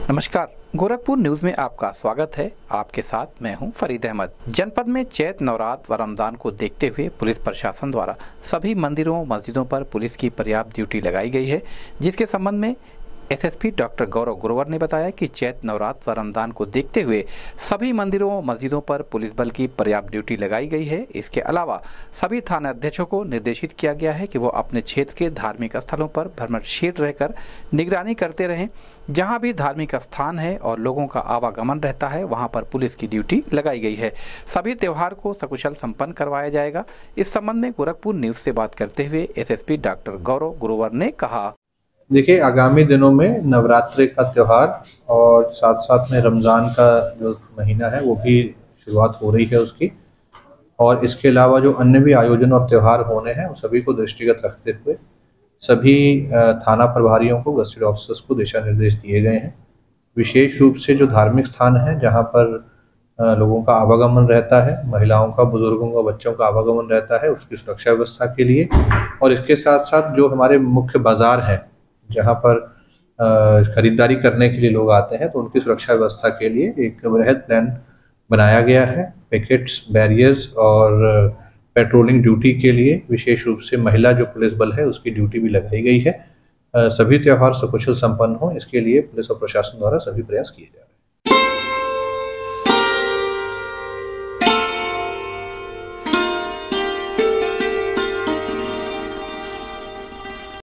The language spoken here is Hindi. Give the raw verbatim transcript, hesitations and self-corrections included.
नमस्कार, गोरखपुर न्यूज में आपका स्वागत है। आपके साथ मैं हूं फरीद अहमद। जनपद में चैत नवरात्र व रमजान को देखते हुए पुलिस प्रशासन द्वारा सभी मंदिरों मस्जिदों पर पुलिस की पर्याप्त ड्यूटी लगाई गई है, जिसके संबंध में एसएसपी डॉक्टर गौरव गुरुवर ने बताया कि चैत नवरात्र व रमजान को देखते हुए सभी मंदिरों मस्जिदों पर पुलिस बल की पर्याप्त ड्यूटी लगाई गई है। इसके अलावा सभी थाना अध्यक्षों को निर्देशित किया गया है कि वो अपने क्षेत्र के धार्मिक स्थलों पर भ्रमणशील रहकर निगरानी करते रहें। जहां भी धार्मिक स्थान है और लोगों का आवागमन रहता है, वहां पर पुलिस की ड्यूटी लगाई गई है। सभी त्योहार को सकुशल संपन्न करवाया जाएगा। इस संबंध में गोरखपुर न्यूज से बात करते हुए एसएसपी डॉक्टर गौरव गुरुवर ने कहा। देखिए, आगामी दिनों में नवरात्रि का त्यौहार और साथ साथ में रमज़ान का जो महीना है वो भी शुरुआत हो रही है उसकी, और इसके अलावा जो अन्य भी आयोजन और त्यौहार होने हैं उन सभी को दृष्टिगत रखते हुए सभी थाना प्रभारियों को, गस्टेड ऑफिसर्स को दिशा निर्देश दिए गए हैं। विशेष रूप से जो धार्मिक स्थान हैं जहाँ पर लोगों का आवागमन रहता है, महिलाओं का, बुजुर्गों का, बच्चों का आवागमन रहता है, उसकी सुरक्षा व्यवस्था के लिए, और इसके साथ साथ जो हमारे मुख्य बाज़ार हैं जहाँ पर खरीदारी करने के लिए लोग आते हैं, तो उनकी सुरक्षा व्यवस्था के लिए एक वृहद प्लान बनाया गया है। पिकेट्स, बैरियर्स और पेट्रोलिंग ड्यूटी के लिए विशेष रूप से महिला जो पुलिस बल है उसकी ड्यूटी भी लगाई गई है। सभी त्यौहार सकुशल संपन्न हो, इसके लिए पुलिस और प्रशासन द्वारा सभी प्रयास किए जा रहे हैं।